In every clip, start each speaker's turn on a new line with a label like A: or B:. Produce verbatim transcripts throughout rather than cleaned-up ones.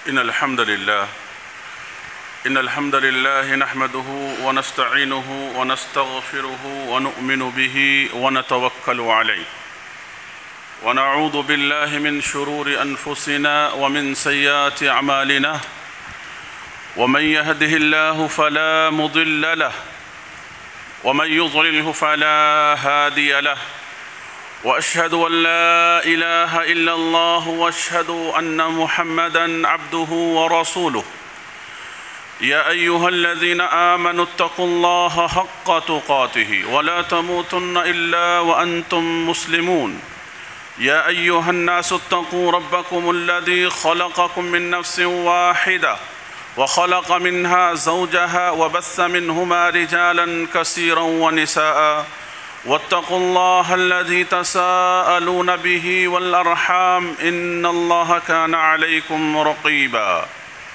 A: إن الحمد لله إن الحمد لله نحمده ونستعينه ونستغفره ونؤمن به ونتوكل عليه ونعوذ بالله من شرور أنفسنا ومن سيئات أعمالنا ومن يهده الله فلا مضل له ومن يضلله فلا هادي له وأشهد أن لا إله إلا الله وأشهد أن محمدًا عبده ورسوله يا أيها الذين آمنوا اتقوا الله حق تقاته ولا تموتن إلا وأنتم مسلمون يا أيها الناس اتقوا ربكم الذي خلقكم من نفس واحدة وخلق منها زوجها وبث منهما رجالا كثيرا ونساء واتقوا الله الذي تساءلون به والأرحام إن الله كان عليكم رقيبا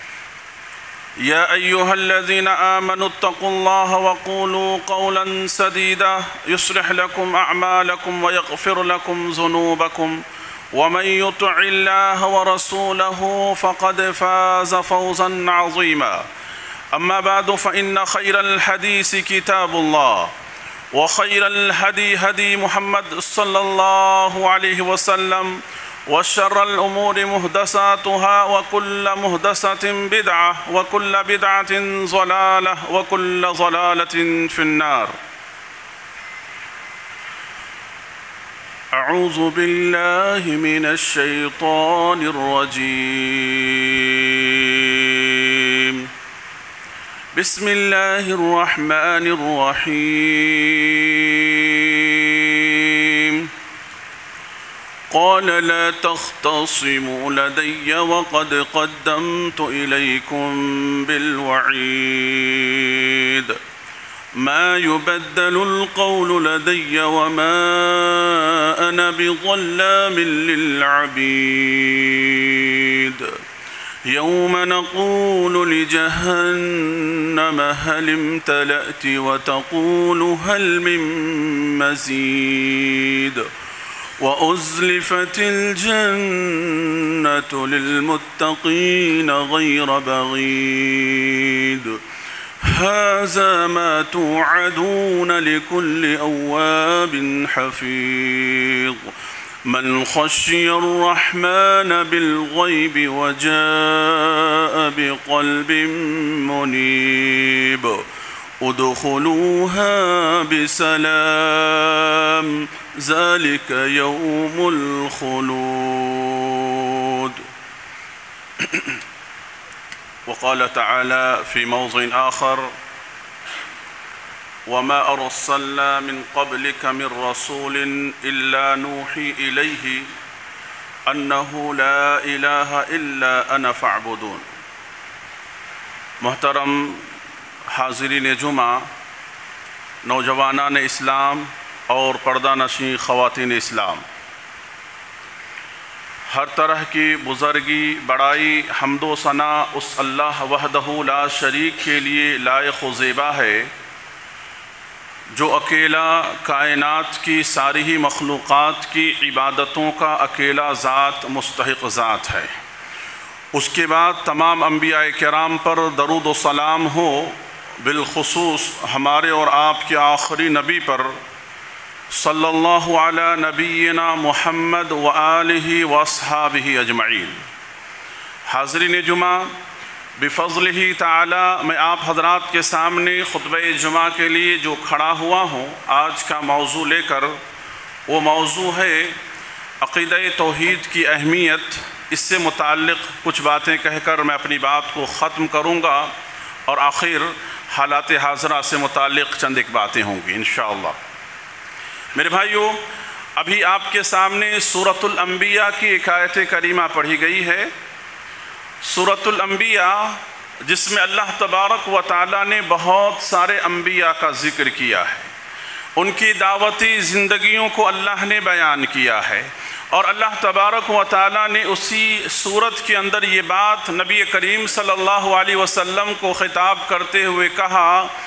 A: يا أيها الذين آمنوا اتقوا الله وقولوا قولا سديدا يصلح لكم أعمالكم ويغفر لكم ذنوبكم ومن يطع الله ورسوله فقد فاز فوزا عظيما أما بعد فإن خير الحديث كتاب الله وخير الهدي هدي محمد صلى الله عليه وسلم وشر الأمور محدثاتها وكل محدثة بدعة وكل بدعة ضلالة وكل ضلالة في النار أعوذ بالله من الشيطان الرجيم بسم الله الرحمن الرحيم قال لا تختصموا لدي وقد قدمت إليكم بالوعيد ما يبدل القول لدي وما أنا بظلام للعبيد يوم نقول لجهنم هل امتلأت وتقول هل من مزيد وأزلفت الجنة للمتقين غير بعيد هذا ما توعدون لكل أواب حفيظ من خشي الرحمن بالغيب وجاء بقلب منيب ادخلوها بسلام ذلك يوم الخلود. وقال تعالى في موضع آخر وما أرسلنا من قبلك من رسول إلا نوحي إليه أنه لا إله إلا أنا فاعبدون. محترم حاضرین جمعہ، نوجوانان اسلام اور پردہ نشین خواتین اسلام، ہر طرح کی بزرگی بڑائی حمد و ثنا اس اللہ وحدہ لا شریک کے لیے لائق و زیبا ہے جو اکیلا کائنات کی ساری ہی مخلوقات کی عبادتوں کا اکیلا ذات مستحق ذات ہے۔ اس کے بعد تمام انبیاء کرام پر درود و سلام ہو، بالخصوص ہمارے اور آپ کے آخری نبی پر صلی اللہ علی نبینا محمد وآلہ واصحابہ اجمعین۔ حاضرین جمعہ، بفضلہ تعالی میں آپ حضرات کے سامنے خطبہ جمعہ کے لیے جو کھڑا ہوا ہوں، آج کا موضوع لے کر، وہ موضوع ہے عقیدہ توحید کی اہمیت۔ اس سے متعلق کچھ باتیں کہہ کر میں اپنی بات کو ختم کروں گا اور آخر حالات حاضرہ سے متعلق چند ایک باتیں ہوں گی انشاءاللہ۔ میرے بھائیوں، ابھی آپ کے سامنے سورۃ الانبیاء کی ایک آیت کریمہ پڑھی گئی ہے۔ سورۃ الانبیاء جس میں اللہ تبارک و تعالیٰ نے بہت سارے انبیاء کا ذکر کیا ہے، ان کی دعوتی زندگیوں کو اللہ نے بیان کیا ہے، اور اللہ تبارک و تعالیٰ نے اسی سورت کے اندر یہ بات نبی کریم صلی اللہ علیہ وسلم کو خطاب کرتے ہوئے کہا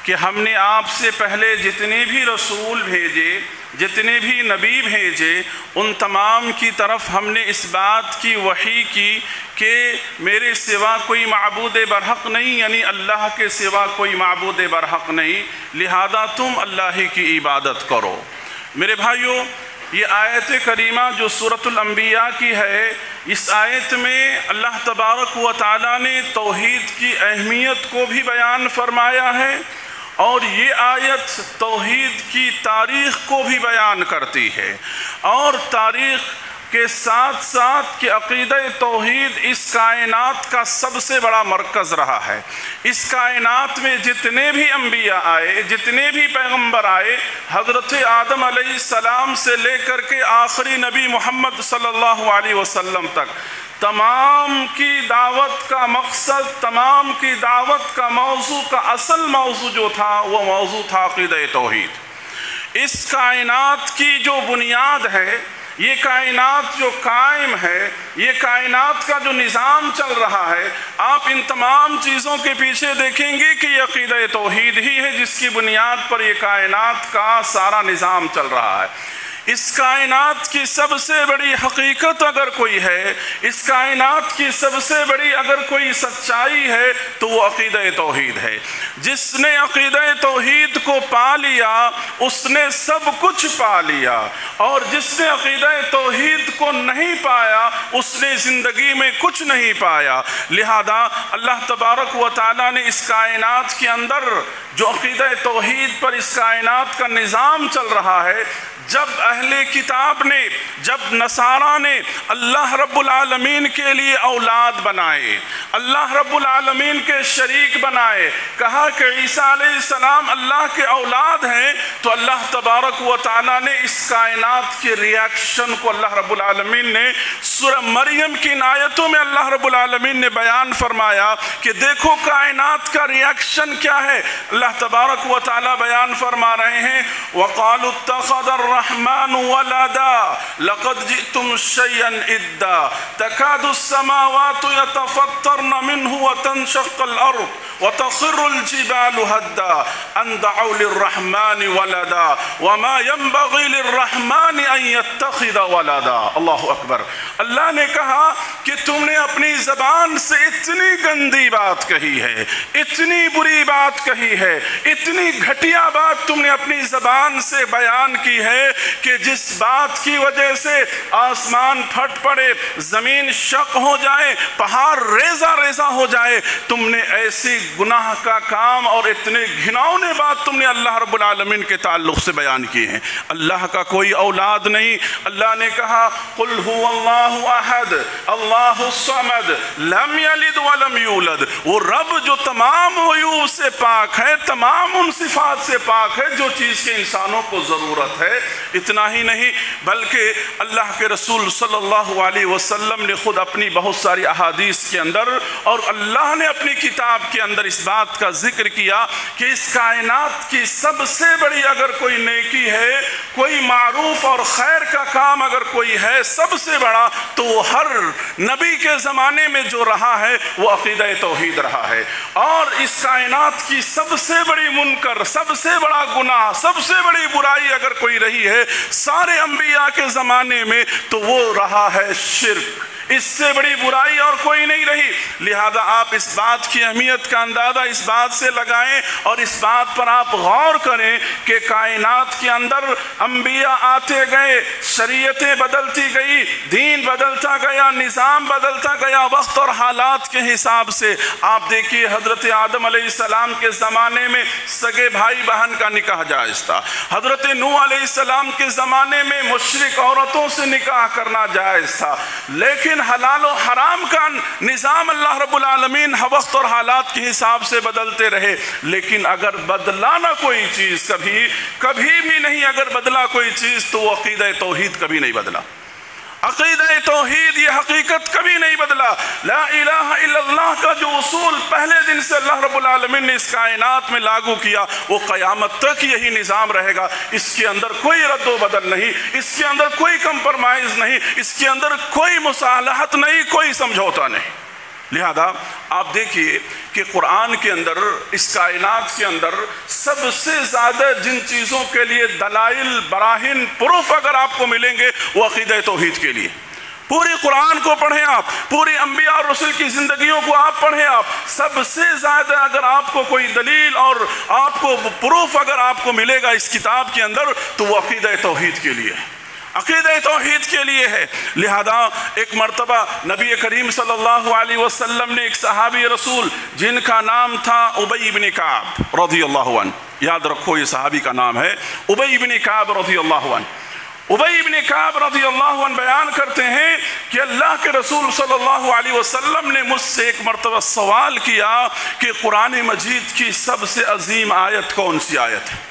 A: کہ ہم نے آپ سے پہلے جتنے بھی رسول بھیجے، جتنے بھی نبی بھیجے، ان تمام کی طرف ہم نے اس بات کی وحی کی کہ میرے سوا کوئی معبود برحق نہیں، یعنی اللہ کے سوا کوئی معبود برحق نہیں، لہذا تم اللہ ہی کی عبادت کرو۔ میرے بھائیوں، یہ آیت کریمہ جو سورۃ الانبیاء کی ہے، اس آیت میں اللہ تبارک و تعالیٰ نے توحید کی اہمیت کو بھی بیان فرمایا ہے، اور یہ آیت توحید کی تاریخ کو بھی بیان کرتی ہے، اور تاریخ کے ساتھ ساتھ کہ عقیدہ توحید اس کائنات کا سب سے بڑا مرکز رہا ہے۔ اس کائنات میں جتنے بھی انبیاء آئے، جتنے بھی پیغمبر آئے، حضرت آدم علیہ السلام سے لے کر کے آخری نبی محمد صلی اللہ علیہ وسلم تک، تمام کی دعوت کا مقصد، تمام کی دعوت کا موضوع کا اصل موضوع جو تھا وہ موضوع تھا عقیدہ توحید۔ اس کائنات کی جو بنیاد ہے، یہ کائنات جو قائم ہے، یہ کائنات کا جو نظام چل رہا ہے، آپ ان تمام چیزوں کے پیچھے دیکھیں گے کہ یہ عقیدہ توحید ہی ہے جس کی بنیاد پر یہ کائنات کا سارا نظام چل رہا ہے۔ اس کائنات کی سب سے بڑی حقیقت اگر کوئی ہے، اس کائنات کی سب سے بڑی اگر کوئی سچائی ہے تو وہ عقیدہ توحید ہے۔ جس نے عقیدہ توحید کو پا لیا اس نے سب کچھ پا لیا، اور جس نے عقیدہ توحید کو نہیں پایا اس نے زندگی میں کچھ نہیں پایا۔ لہذا اللہ تبارک و تعالیٰ نے اس کائنات کے اندر جو عقیدہ توحید پر اس کائنات کا نظام چل رہا ہے، جب اہل کتاب نے، جب نصارہ نے اللہ رب العالمین کے لیے اولاد بنائے، اللہ رب العالمین کے شریک بنائے، کہا کہ عیسیٰ علیہ السلام اللہ کے اولاد ہیں، تو اللہ تبارک و تعالیٰ نے اس کائنات کے ریاکشن کو اللہ رب العالمین نے سورہ مریم کی آیتوں میں اللہ رب العالمین نے بیان فرمایا کہ دیکھو کائنات کا ریاکشن کیا ہے۔ اللہ تبارک و تعالیٰ بیان فرما رہے ہیں وَقَالُوا اتَّخَذَ الرحمن ولدا لقد جئتم شيئا إدا تكاد السماوات يتفطرن منه وتنشق الأرض وتخر الجبال هدا أن دعوا للرحمن ولدا وما ينبغي للرحمن أن يتخذ ولدا۔ اللہ اکبر۔ اللہ نے کہا کہ تم نے اپنی زبان سے اتنی گندی بات کہی ہے، اتنی بری بات کہی ہے، اتنی گھٹیا بات تم نے اپنی زبان سے بیان کی ہے کہ جس بات کی وجہ سے آسمان پھٹ پڑے، زمین شق ہو جائے، پہاڑ ریزہ ریزہ ہو جائے، تم نے ایسی گناہ کا کام اور اتنے گھناؤنے بات تم نے اللہ رب العالمین کے تعلق سے بیان کی ہیں۔ اللہ کا کوئی اولاد نہیں۔ اللہ نے کہا قل هو اللہ احد اللہ الصمد لم یلد ولم یولد، وہ رب جو تمام عیوب سے پاک ہے، تمام ان صفات سے پاک ہے جو چیز کے انسانوں کو ضرورت ہے۔ اتنا ہی نہیں بلکہ اللہ کے رسول صلی اللہ علیہ وسلم نے خود اپنی بہت ساری احادیث کے اندر اور اللہ نے اپنی کتاب کے اندر اس بات کا ذکر کیا کہ اس کائنات کی سب سے بڑی اگر کوئی نیکی ہے، کوئی معروف اور خیر کا کام اگر کوئی ہے سب سے بڑا، تو وہ ہر نبی کے زمانے میں جو رہا ہے وہ عقیدہ توحید رہا ہے۔ اور اس کائنات کی سب سے بڑی منکر، سب سے بڑا گناہ، سب سے بڑی برائی اگر کوئی رہی ہے سارے انبیاء کے زمانے میں تو وہ رہا ہے شرک۔ اس سے بڑی برائی اور کوئی نہیں رہی۔ لہذا آپ اس بات کی اہمیت کا اندازہ اس بات سے لگائیں اور اس بات پر آپ غور کریں کہ کائنات کے اندر انبیاء آتے گئے، شریعتیں بدلتی گئی، دین بدلتا گیا، نظام بدلتا گیا وقت اور حالات کے حساب سے۔ آپ دیکھیے حضرت آدم علیہ السلام کے زمانے میں سگے بھائی بہن کا نکاح جائز تھا۔ حضرت نوح علیہ السلام کے زمانے میں مشرک عورتوں سے نکاح کرنا جائز تھا، لیکن حلال و حرام کا نظام اللہ رب العالمین وقت اور حالات کے حساب سے بدلتے رہے۔ لیکن اگر بدلا نہ کوئی چیز، کبھی کبھی بھی نہیں اگر بدلا کوئی چیز تو وہ عقیدہ توحید کبھی نہیں بدلا۔ عقیدہ توحید یہ حقیقت کبھی نہیں بدلا۔ لا الہ الا اللہ کا جو اصول پہلے دن سے اللہ رب العالمین نے اس کائنات میں لاگو کیا وہ قیامت تک یہی نظام رہے گا۔ اس کے اندر کوئی رد و بدل نہیں، اس کے اندر کوئی کمپرمائز نہیں، اس کے اندر کوئی مصالحت نہیں، کوئی سمجھوتا نہیں۔ لہذا آپ دیکھیے کہ قرآن کے اندر، اس کائنات کے اندر سب سے زیادہ جن چیزوں کے لیے دلائل، براہین، پروف اگر آپ کو ملیں گے وہ عقیدہ توحید کے لیے۔ پوری قرآن کو پڑھیں آپ، پوری انبیاء اور رسول کی زندگیوں کو آپ پڑھیں آپ، سب سے زیادہ اگر آپ کو کوئی دلیل اور آپ کو پروف اگر آپ کو ملے گا اس کتاب کے اندر تو وہ عقیدہ توحید کے لیے ہے، عقیدہ توحید کے لیے ہے۔ لہذا ایک مرتبہ نبی کریم صلی اللہ علیہ وسلم نے ایک صحابی رسول جن کا نام تھا ابی بن کعب رضی اللہ عنہ، یاد رکھو یہ صحابی کا نام ہے ابی بن کعب رضی اللہ عنہ۔ ابی بن کعب رضی اللہ عنہ بیان کرتے ہیں کہ اللہ کے رسول صلی اللہ علیہ وسلم نے مجھ سے ایک مرتبہ سوال کیا کہ قرآن مجید کی سب سے عظیم آیت کون سی آیت ہے؟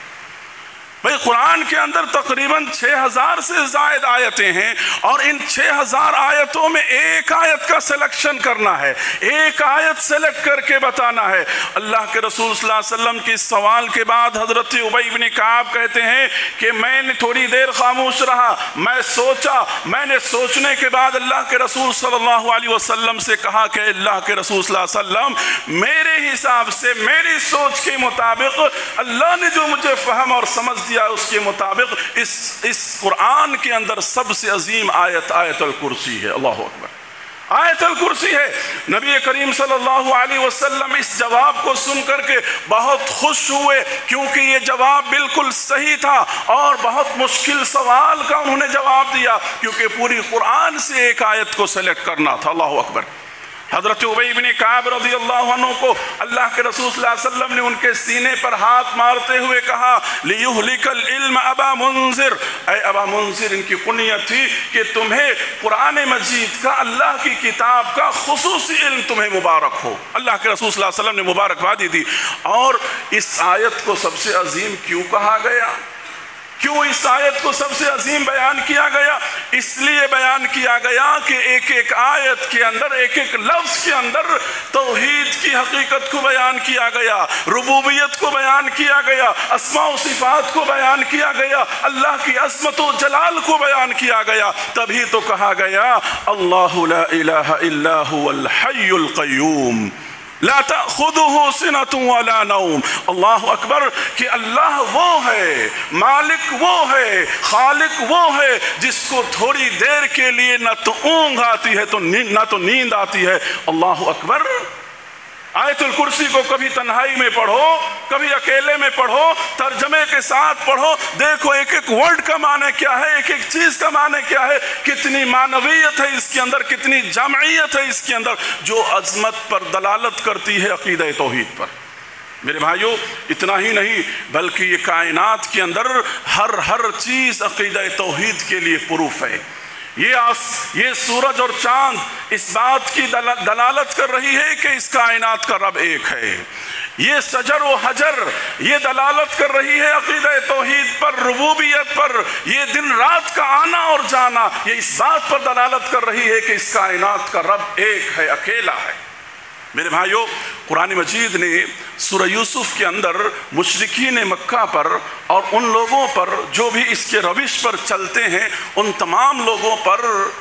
A: بھئی قرآن کے اندر تقریباً چھ ہزار سے زائد آیتیں ہیں اور ان چھ ہزار آیتوں میں ایک آیت کا سلیکشن کرنا ہے، ایک آیت سلیکٹ کر کے بتانا ہے۔ اللہ کے رسول صلی اللہ علیہ وسلم کے سوال کے بعد حضرت ابی بن کعب کہتے ہیں کہ میں نے تھوڑی دیر خاموش رہا، میں سوچا، میں نے سوچنے کے بعد اللہ کے رسول صلی اللہ علیہ وسلم سے کہا کہ اللہ کے رسول صلی اللہ علیہ وسلم میرے حساب سے، میری سوچ کے مطابق اللہ نے جو مجھے فہم اور سمجھ اس کے مطابق اس اس قرآن کے اندر سب سے عظیم آیت آیت الکرسی ہے۔ اللہ اکبر، آیت الکرسی ہے۔ نبی کریم صلی اللہ علیہ وسلم اس جواب کو سن کر کے بہت خوش ہوئے کیونکہ یہ جواب بالکل صحیح تھا اور بہت مشکل سوال کا انہوں نے جواب دیا کیونکہ پوری قرآن سے ایک آیت کو سلیکٹ کرنا تھا۔ اللہ اکبر۔ حضرت ابی بن کعب رضی اللہ عنہ کو اللہ کے رسول صلی اللہ علیہ وسلم نے ان کے سینے پر ہاتھ مارتے ہوئے کہا لِيُهْلِكَ الْعِلْمَ أَبَا مُنذِرْ، اے ابا منذر، ان کی کنیت تھی کہ تمہیں قرآن مجید کا، اللہ کی کتاب کا خصوصی علم تمہیں مبارک ہو۔ اللہ کے رسول صلی اللہ علیہ وسلم نے مبارکبادی دی۔ اور اس آیت کو سب سے عظیم کیوں کہا گیا؟ کیوں اس آیت کو سب سے عظیم بیان کیا گیا؟ اس لیے بیان کیا گیا کہ ایک ایک آیت کے اندر، ایک ایک لفظ کے اندر توحید کی حقیقت کو بیان کیا گیا، ربوبیت کو بیان کیا گیا، اسماء و صفات کو بیان کیا گیا، اللہ کی عظمت و جلال کو بیان کیا گیا۔ تبھی تو کہا گیا اللہ لا الہ الا هو الحی القیوم لا تأخذه سنة ولا نوم۔ اللہ اکبر، کہ اللہ وہ ہے، مالک وہ ہے، خالق وہ ہے جس کو تھوڑی دیر کے لیے نہ تو اونگ آتی ہے تو نہ تو نیند آتی ہے۔ اللہ اکبر۔ آیت الکرسی کو کبھی تنہائی میں پڑھو، کبھی اکیلے میں پڑھو، ترجمے کے ساتھ پڑھو، دیکھو ایک ایک ورڈ کا معنی کیا ہے، ایک ایک چیز کا معنی کیا ہے، کتنی معنویت ہے اس کے اندر، کتنی جمعیت ہے اس کے اندر، جو عظمت پر دلالت کرتی ہے عقیدہ توحید پر۔ میرے بھائیو، اتنا ہی نہیں بلکہ یہ کائنات کے اندر ہر ہر چیز عقیدہ توحید کے لیے پروف ہے۔ یہ یہ سورج اور چاند اس بات کی دلالت کر رہی ہے کہ اس کائنات کا رب ایک ہے۔ یہ شجر و حجر یہ دلالت کر رہی ہے عقیدہ توحید پر، ربوبیت پر۔ یہ دن رات کا آنا اور جانا یہ اس بات پر دلالت کر رہی ہے کہ اس کائنات کا رب ایک ہے، اکیلا ہے۔ میرے بھائیو، قرآن مجید نے سورہ یوسف کے اندر مشرکین مکہ پر اور ان لوگوں پر جو بھی اس کے روش پر چلتے ہیں ان تمام لوگوں پر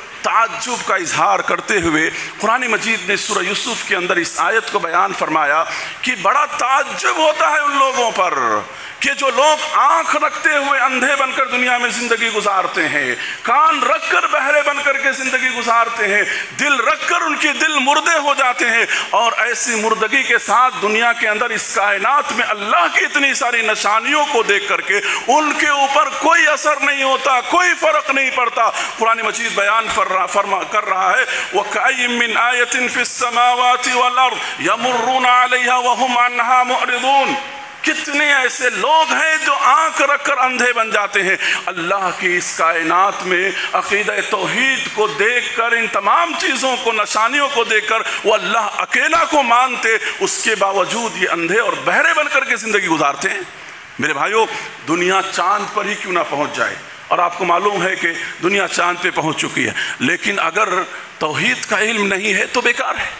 A: تعجب کا اظہار کرتے ہوئے قرآن مجید نے سورہ یوسف کے اندر اس آیت کو بیان فرمایا کہ بڑا تعجب ہوتا ہے ان لوگوں پر کہ جو لوگ آنکھ رکھتے ہوئے اندھے بن کر دنیا میں زندگی گزارتے ہیں، کان رکھ کر بہرے بن کر کے زندگی گزارتے ہیں، دل رکھ کر ان کے دل مردے ہو جاتے ہیں، اور ایسی مردگی کے ساتھ دنیا کے اندر اس کائنات میں اللہ کی اتنی ساری نشانیوں کو دیکھ کر کے ان کے اوپر کوئی اثر نہیں ہوتا، کوئی فرق نہیں پڑتا۔ قرآن مجید بیان فرما کر رہا ہے وَكَأَيٍّ مِّنْ آيَةٍ فِي السَّمَاوَاتِ وَالْأَرْضِ يَمُرُّونَ عَلَيْهَا وَهُمْ عَنْهَا مُعْرِضُونَ۔ کتنے ایسے لوگ ہیں جو آنکھ رکھ کر اندھے بن جاتے ہیں، اللہ کی اس کائنات میں عقیدہ توحید کو دیکھ کر، ان تمام چیزوں کو، نشانیوں کو دیکھ کر وہ اللہ اکیلا کو مانتے، اس کے باوجود یہ اندھے اور بہرے بن کر کے زندگی گزارتے ہیں۔ میرے بھائیو، دنیا چاند پر ہی کیوں نہ پہنچ جائے، اور آپ کو معلوم ہے کہ دنیا چاند پہ پہنچ چکی ہے، لیکن اگر توحید کا علم نہیں ہے تو بیکار ہے۔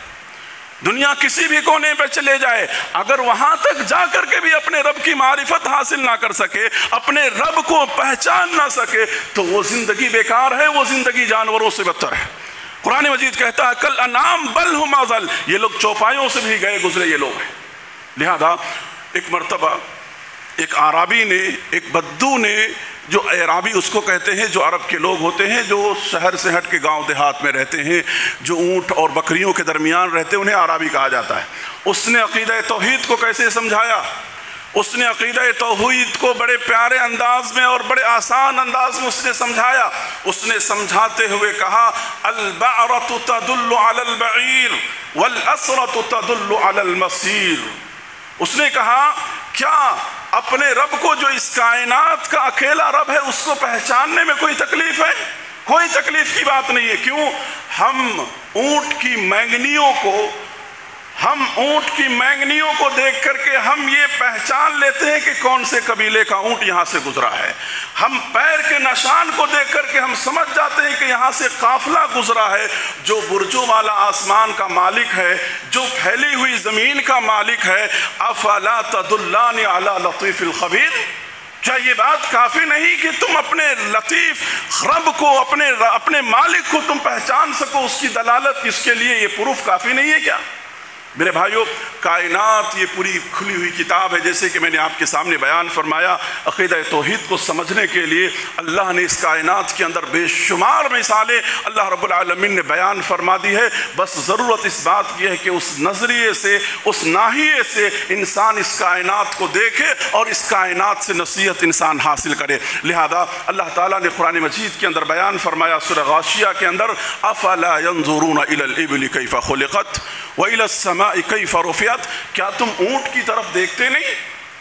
A: دنیا کسی بھی کونے پہ چلے جائے، اگر وہاں تک جا کر کے بھی اپنے رب کی معرفت حاصل نہ کر سکے، اپنے رب کو پہچان نہ سکے، تو وہ زندگی بیکار ہے، وہ زندگی جانوروں سے بدتر ہے۔ قرآن مجید کہتا ہے کل انعام بل ہم اضل، یہ لوگ چوپایوں سے بھی گئے گزرے یہ لوگ ہیں۔ لہذا ایک مرتبہ ایک عرابی نے، ایک بدو نے، جو عرابی اس کو کہتے ہیں جو عرب کے لوگ ہوتے ہیں جو شہر سے ہٹ کے گاؤں دیہات میں رہتے ہیں، جو اونٹ اور بکریوں کے درمیان رہتے ہیں، انہیں عرابی کہا جاتا ہے۔ اس نے عقیدہ توحید کو کیسے سمجھایا؟ اس نے عقیدہ توحید کو بڑے پیارے انداز میں اور بڑے آسان انداز میں اس نے سمجھایا۔ اس نے سمجھاتے ہوئے کہا البعرۃ تدل علی البعیر والاسرۃ تدل علی المسیر۔ اس نے کہا کیا اپنے رب کو جو اس کائنات کا اکیلا رب ہے اس کو پہچاننے میں کوئی تکلیف ہے؟ کوئی تکلیف کی بات نہیں ہے۔ کیوں؟ ہم اونٹ کی مینگنیوں کو ہم اونٹ کی مینگنیوں کو دیکھ کر کے ہم یہ پہچان لیتے ہیں کہ کون سے قبیلے کا اونٹ یہاں سے گزرا ہے۔ ہم پیر کے نشان کو دیکھ کر کے ہم سمجھ جاتے ہیں کہ یہاں سے قافلہ گزرا ہے۔ جو برجوں والا آسمان کا مالک ہے، جو پھیلی ہوئی زمین کا مالک ہے، افلا تدلان علی لطیف الخبیر، کیا یہ بات کافی نہیں کہ تم اپنے لطیف رب کو، اپنے اپنے مالک کو تم پہچان سکو؟ اس کی دلالت اس کے لیے یہ پروف کافی نہیں ہے کیا؟ میرے بھائیو، کائنات یہ پوری کھلی ہوئی کتاب ہے، جیسے کہ میں نے آپ کے سامنے بیان فرمایا۔ عقیدہ توحید کو سمجھنے کے لیے اللہ نے اس کائنات کے اندر بے شمار مثالیں اللہ رب العالمین نے بیان فرما دی ہے۔ بس ضرورت اس بات کی ہے کہ اس نظریے سے، اس ناحیے سے انسان اس کائنات کو دیکھے اور اس کائنات سے نصیحت انسان حاصل کرے۔ لہذا اللہ تعالیٰ نے قرآن مجید کے اندر بیان فرمایا سورہ غاشیہ کے اندر افلا ينظرون الى الابل کیف خلقت وَإِلَى السَّمَاءِ كَيْفَ رُفِعَتْ، کیا تم اونٹ کی طرف دیکھتے نہیں؟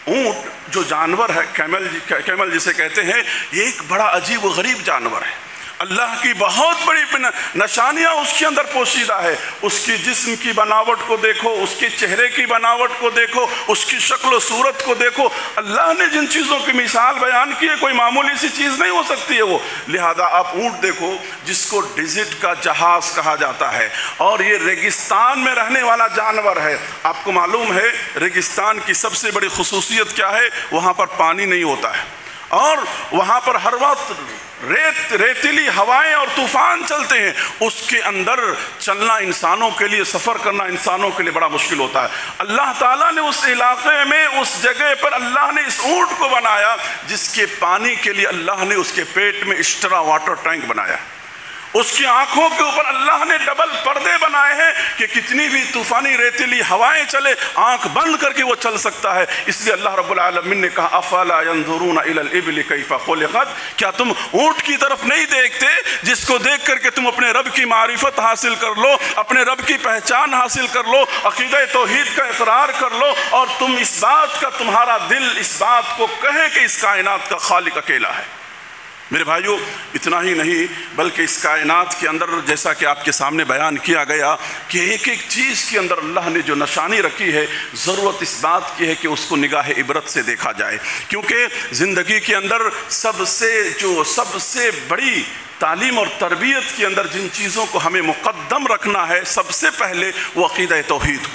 A: اونٹ جو جانور ہے، کیمل کیمل جسے کہتے ہیں، یہ ایک بڑا عجیب و غریب جانور ہے۔ اللہ کی بہت بڑی نشانیاں اس کے اندر پوشیدہ ہے۔ اس کی جسم کی بناوٹ کو دیکھو، اس کے چہرے کی بناوٹ کو دیکھو، اس کی شکل و صورت کو دیکھو۔ اللہ نے جن چیزوں کی مثال بیان کی ہے کوئی معمولی سی چیز نہیں ہو سکتی ہے وہ۔ لہذا آپ اونٹ دیکھو جس کو ڈیزرٹ کا جہاز کہا جاتا ہے، اور یہ ریگستان میں رہنے والا جانور ہے۔ آپ کو معلوم ہے ریگستان کی سب سے بڑی خصوصیت کیا ہے؟ وہاں پر پانی نہیں ہوتا ہے، اور وہاں پر ہر وقت ریت ریتیلی ہوائیں اور طوفان چلتے ہیں۔ اس کے اندر چلنا انسانوں کے لیے، سفر کرنا انسانوں کے لیے بڑا مشکل ہوتا ہے۔ اللہ تعالیٰ نے اس علاقے میں، اس جگہ پر اللہ نے اس اونٹ کو بنایا جس کے پانی کے لیے اللہ نے اس کے پیٹ میں ایکسٹرا واٹر ٹینک بنایا۔ اس کی آنکھوں کے اوپر اللہ نے ڈبل پردے بنائے ہیں کہ کتنی بھی طوفانی ریتیلی ہوائیں چلے آنکھ بند کر کے وہ چل سکتا ہے۔ اس لیے اللہ رب العالمین نے کہا افلا ينظرون الى الابل کیف خلقت، کیا تم اونٹ کی طرف نہیں دیکھتے جس کو دیکھ کر کے تم اپنے رب کی معرفت حاصل کر لو، اپنے رب کی پہچان حاصل کر لو، عقیدہ توحید کا اقرار کر لو، اور تم اس بات کا، تمہارا دل اس بات کو کہے کہ اس کائنات کا خالق اکیلا ہے۔ میرے بھائیو، اتنا ہی نہیں بلکہ اس کائنات کے اندر جیسا کہ آپ کے سامنے بیان کیا گیا کہ ایک ایک چیز کے اندر اللہ نے جو نشانی رکھی ہے، ضرورت اس بات کی ہے کہ اس کو نگاہ عبرت سے دیکھا جائے، کیونکہ زندگی کے اندر سب سے جو سب سے بڑی تعلیم اور تربیت کے اندر جن چیزوں کو ہمیں مقدم رکھنا ہے، سب سے پہلے وہ عقیدہ توحید کو،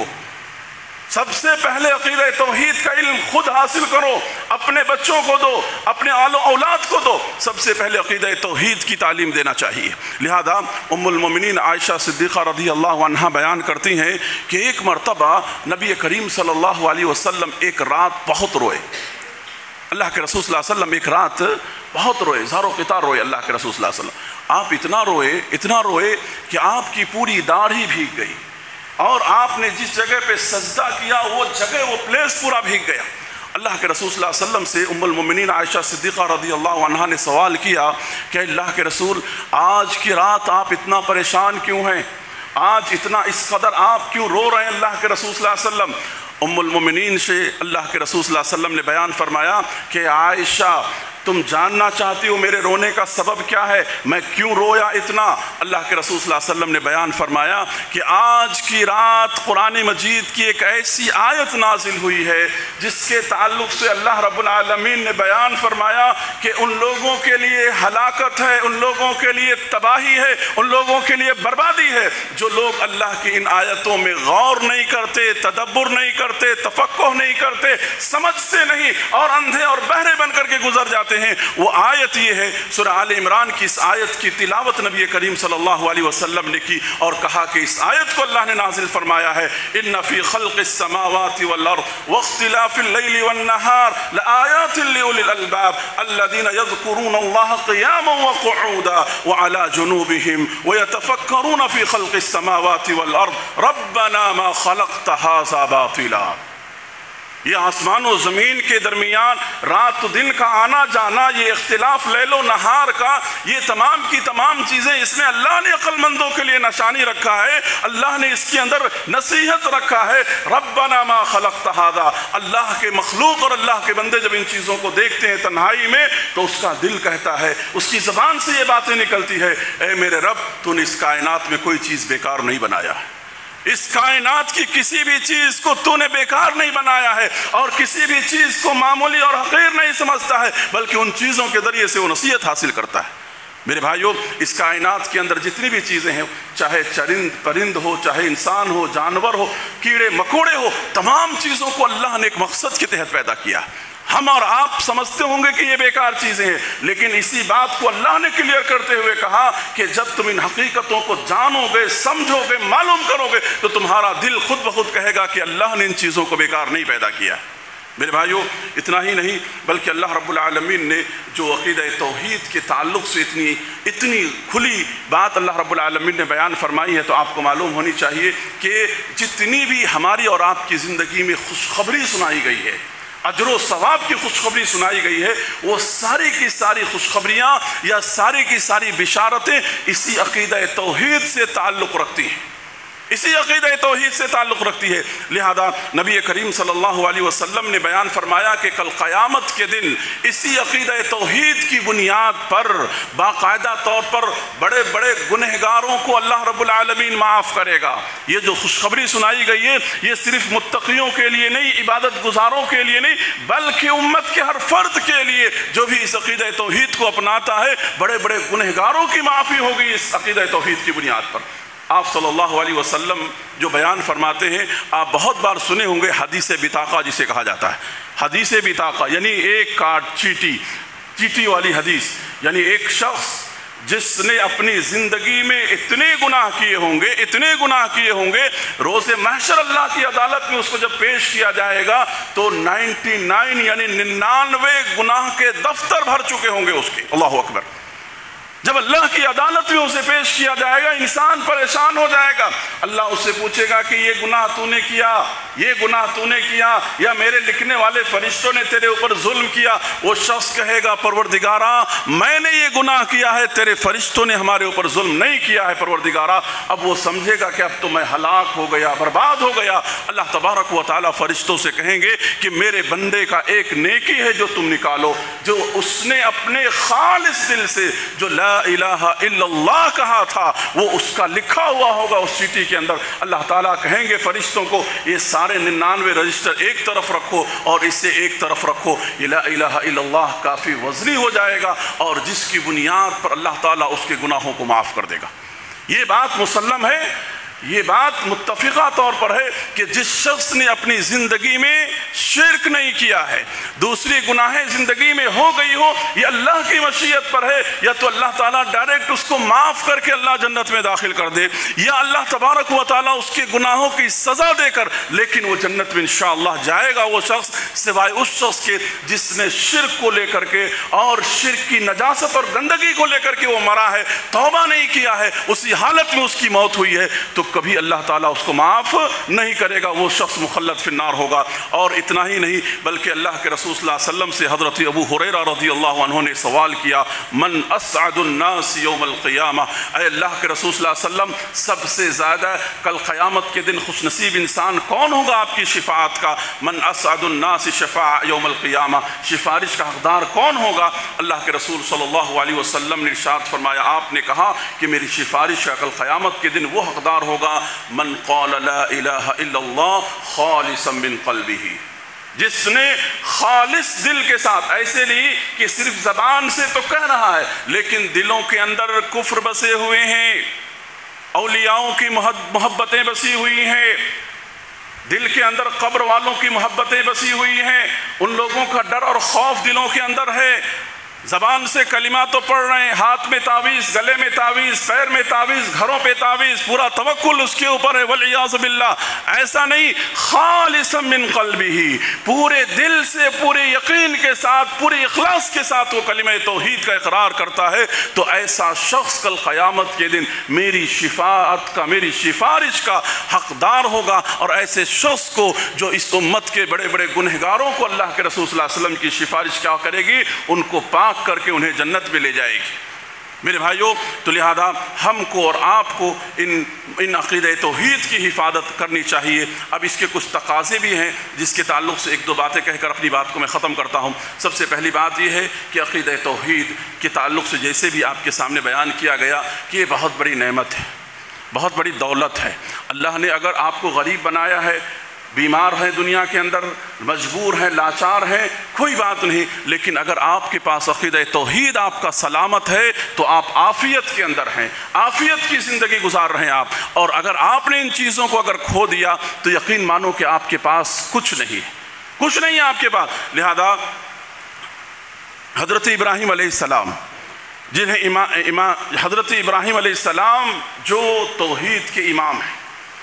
A: سب سے پہلے عقیدہ توحید کا علم خود حاصل کرو، اپنے بچوں کو دو، اپنے آل و اولاد کو دو، سب سے پہلے عقیدہ توحید کی تعلیم دینا چاہیے۔ لہذا ام المومنین عائشہ صدیقہ رضی اللہ عنہا بیان کرتی ہیں کہ ایک مرتبہ نبی کریم صلی اللہ علیہ وسلم ایک رات بہت روئے۔ اللہ کے رسول صلی اللہ علیہ وسلم ایک رات بہت روئے، زارو قطار روئے اللہ کے رسول صلی اللہ علیہ وسلم۔ آپ اتنا روئے اتنا روئے کہ آپ کی پوری داڑھی بھیگ گئی، اور آپ نے جس جگہ پہ سجدہ کیا وہ جگہ، وہ پلیس پورا بھیگ گیا۔ اللہ کے رسول صلی اللہ علیہ وسلم سے ام المومنین عائشہ صدیقہ رضی اللہ عنہا نے سوال کیا کہ اللہ کے رسول، آج کی رات آپ اتنا پریشان کیوں ہیں؟ آج اتنا اس قدر آپ کیوں رو رہے ہیں اللہ کے رسول صلی اللہ علیہ وسلم؟ ام المومنین سے اللہ کے رسول صلی اللہ علیہ وسلم نے بیان فرمایا کہ عائشہ، تم جاننا چاہتی ہو میرے رونے کا سبب کیا ہے، میں کیوں رویا اتنا؟ اللہ کے رسول صلی اللہ علیہ وسلم نے بیان فرمایا کہ آج کی رات قرآن مجید کی ایک ایسی آیت نازل ہوئی ہے جس کے تعلق سے اللہ رب العالمین نے بیان فرمایا کہ ان لوگوں کے لیے ہلاکت ہے، ان لوگوں کے لیے تباہی ہے، ان لوگوں کے لیے بربادی ہے جو لوگ اللہ کی ان آیتوں میں غور نہیں کرتے، تدبر نہیں کرتے، تفقہ نہیں کرتے، سمجھتے نہیں، اور اندھے اور بہرے بن کر کے گزر جاتے کرتے ہیں وہ آیت یہ ہے، سورہ آل عمران کی اس آیت کی تلاوت نبی کریم صلی اللہ علیہ وسلم نے کی اور کہا کہ اس آیت کو اللہ نے نازل فرمایا ہے، ان فی خلق السماوات والارض واختلاف اللیل والنہار لآیات لأولی الالباب الذین یذکرون اللہ قیاما وقعودا وعلی جنوبہم ویتفکرون فی خلق السماوات والارض ربنا ما خلقت ھذا باطلا۔ یہ آسمان و زمین کے درمیان رات و دن کا آنا جانا، یہ اختلاف لیل و نہار کا، یہ تمام کی تمام چیزیں اس میں اللہ نے عقل مندوں کے لیے نشانی رکھا ہے، اللہ نے اس کے اندر نصیحت رکھا ہے۔ ربنا ما خلقت ھذا، اللہ کے مخلوق اور اللہ کے بندے جب ان چیزوں کو دیکھتے ہیں تنہائی میں تو اس کا دل کہتا ہے، اس کی زبان سے یہ باتیں نکلتی ہے، اے میرے رب تو نے اس کائنات میں کوئی چیز بیکار نہیں بنایا، اس کائنات کی کسی بھی چیز کو تو نے بیکار نہیں بنایا ہے اور کسی بھی چیز کو معمولی اور حقیر نہیں سمجھتا ہے، بلکہ ان چیزوں کے ذریعے سے وہ نصیحت حاصل کرتا ہے۔ میرے بھائیو، اس کائنات کے اندر جتنی بھی چیزیں ہیں، چاہے چرند پرند ہو، چاہے انسان ہو، جانور ہو، کیڑے مکوڑے ہو، تمام چیزوں کو اللہ نے ایک مقصد کے تحت پیدا کیا۔ ہم اور آپ سمجھتے ہوں گے کہ یہ بیکار چیزیں ہیں، لیکن اسی بات کو اللہ نے کلیئر کرتے ہوئے کہا کہ جب تم ان حقیقتوں کو جانو گے، سمجھو گے، معلوم کرو گے تو تمہارا دل خود بخود کہے گا کہ اللہ نے ان چیزوں کو بیکار نہیں پیدا کیا۔ میرے بھائیو، اتنا ہی نہیں بلکہ اللہ رب العالمین نے جو عقیدہ توحید کے تعلق سے اتنی اتنی کھلی بات اللہ رب العالمین نے بیان فرمائی ہے، تو آپ کو معلوم ہونی چاہیے کہ جتنی بھی ہماری اور آپ کی زندگی میں خوشخبری سنائی گئی ہے، اجر و ثواب کی خوشخبری سنائی گئی ہے، وہ ساری کی ساری خوشخبریاں یا ساری کی ساری بشارتیں اسی عقیدہ توحید سے تعلق رکھتی ہیں، اسی عقیدہ توحید سے تعلق رکھتی ہے۔ لہذا نبی کریم صلی اللہ علیہ وسلم نے بیان فرمایا کہ کل قیامت کے دن اسی عقیدہ توحید کی بنیاد پر باقاعدہ طور پر بڑے بڑے گنہگاروں کو اللہ رب العالمین معاف کرے گا۔ یہ جو خوشخبری سنائی گئی ہے یہ صرف متقیوں کے لیے نہیں، عبادت گزاروں کے لیے نہیں، بلکہ امت کے ہر فرد کے لیے جو بھی اس عقیدہ توحید کو اپناتا ہے، بڑے بڑے گنہگاروں کی معافی ہوگی اس عقیدہ توحید کی بنیاد پر۔ آپ صلی اللہ علیہ وسلم جو بیان فرماتے ہیں، آپ بہت بار سنے ہوں گے حدیث بطاقہ جسے کہا جاتا ہے۔ حدیث بطاقہ یعنی ایک کارڈ، چیٹی چیٹی والی حدیث، یعنی ایک شخص جس نے اپنی زندگی میں اتنے گناہ کیے ہوں گے اتنے گناہ کیے ہوں گے روز محشر اللہ کی عدالت میں اس کو جب پیش کیا جائے گا تو نائنٹی نائن یعنی ننانوے گناہ کے دفتر بھر چکے ہوں گے اس کے۔ اللہ اکبر۔ جب اللہ کی عدالت میں اسے پیش کیا جائے گا انسان پریشان ہو جائے گا، اللہ اس سے پوچھے گا کہ یہ گناہ تو نے کیا، یہ گناہ تو نے کیا یا میرے لکھنے والے فرشتوں نے تیرے اوپر ظلم کیا؟ وہ شخص کہے گا پروردگارا میں نے یہ گناہ کیا ہے، تیرے فرشتوں نے ہمارے اوپر ظلم نہیں کیا ہے پروردگارا۔ اب وہ سمجھے گا کہ اب تو میں ہلاک ہو گیا، برباد ہو گیا۔ اللہ تبارک و تعالیٰ فرشتوں سے کہیں گے کہ میرے بندے کا ایک نیکی ہے جو تم نکالو، جو اس نے اپنے خالص دل سے جو لا الہ الا اللہ کہا تھا وہ اس کا لکھا ہوا ہوگا اس چیٹی کے اندر۔ اللہ تعالیٰ کہیں گے فرشتوں کو یہ سارے ننانوے رجسٹر ایک طرف رکھو اور اسے ایک طرف رکھو، یہ لا الہ الا اللہ کافی وزنی ہو جائے گا اور جس کی بنیاد پر اللہ تعالیٰ اس کے گناہوں کو معاف کر دے گا۔ یہ بات مسلم ہے، یہ بات متفقہ طور پر ہے کہ جس شخص نے اپنی زندگی میں شرک نہیں کیا ہے، دوسری گناہیں زندگی میں ہو گئی ہو، یہ اللہ کی مشیت پر ہے، یا تو اللہ تعالیٰ ڈائریکٹ اس کو معاف کر کے اللہ جنت میں داخل کر دے، یا اللہ تبارک و تعالیٰ اس کے گناہوں کی سزا دے کر لیکن وہ جنت میں انشاءاللہ جائے گا وہ شخص، سوائے اس شخص کے جس نے شرک کو لے کر کے اور شرک کی نجاست اور گندگی کو لے کر کے وہ مرا ہے، توبہ نہیں کیا ہے، اسی حالت میں اس کی موت ہوئی ہے تو کبھی اللہ تعالیٰ اس کو معاف نہیں کرے گا، وہ شخص مخلد فی النار ہوگا۔ اور اتنا ہی نہیں بلکہ اللہ کے رسول صلی اللہ علیہ وسلم سے حضرت ابو ہریرہ رضی اللہ عنہ نے سوال کیا، من اسعد الناس یوم القیامہ، اے اللہ کے رسول صلی اللہ علیہ وسلم سب سے زیادہ کل قیامت کے دن خوش نصیب انسان کون ہوگا آپ کی شفاعت کا؟ من اسعد الناس شفاع یوم القیامہ، سفارش کا حقدار کون ہوگا؟ اللہ کے رسول صلی اللہ علیہ وسلم نے ارشاد فرمایا، آپ نے کہا کہ میری سفارش کا کل قیامت کے دن وہ حقدار ہوگا من قال لا الہ الا اللہ خالصا من قلبہ، جس نے خالص دل کے ساتھ، ایسے نہیں کہ صرف زبان سے تو کہہ رہا ہے لیکن دلوں کے اندر کفر بسے ہوئے ہیں، اولیاؤں کی محبتیں بسی ہوئی ہیں، دل کے اندر قبر والوں کی محبتیں بسی ہوئی ہیں، ان لوگوں کا ڈر اور خوف دلوں کے اندر ہے، زبان سے کلمات تو پڑھ رہے ہیں، ہاتھ میں تعویذ، گلے میں تعویذ، پیر میں تعویذ، گھروں پہ تعویذ، پورا توکل اس کے اوپر ہے، والعیاذ باللہ۔ ایسا نہیں، خالصا من قلبہ، پورے دل سے، پورے یقین کے ساتھ، پورے اخلاص کے ساتھ وہ کلمہ توحید کا اقرار کرتا ہے، تو ایسا شخص کل قیامت کے دن میری شفاعت کا، میری سفارش کا حقدار ہوگا، اور ایسے شخص کو جو اس امت کے بڑے بڑے گنہگاروں کو اللہ کے رسول صلی اللہ علیہ وسلم کی سفارش کیا کرے گی، ان کو پاک کر کے انہیں جنت میں لے جائے گی۔ میرے بھائیوں، تو لہذا ہم کو اور آپ کو ان ان عقیدہ توحید کی حفاظت کرنی چاہیے۔ اب اس کے کچھ تقاضے بھی ہیں جس کے تعلق سے ایک دو باتیں کہہ کر اپنی بات کو میں ختم کرتا ہوں۔ سب سے پہلی بات یہ ہے کہ عقیدہ توحید کے تعلق سے جیسے بھی آپ کے سامنے بیان کیا گیا کہ یہ بہت بڑی نعمت ہے، بہت بڑی دولت ہے۔ اللہ نے اگر آپ کو غریب بنایا ہے، بیمار ہیں دنیا کے اندر، مجبور ہیں، لاچار ہیں، کوئی بات نہیں، لیکن اگر آپ کے پاس عقیدہ توحید آپ کا سلامت ہے تو آپ عافیت کے اندر ہیں، عافیت کی زندگی گزار رہے ہیں آپ۔ اور اگر آپ نے ان چیزوں کو اگر کھو دیا تو یقین مانو کہ آپ کے پاس کچھ نہیں، کچھ نہیں ہے آپ کے پاس۔ لہذا حضرت ابراہیم علیہ السلام، جنہیں امام امام حضرت ابراہیم علیہ السلام جو توحید کے امام ہیں،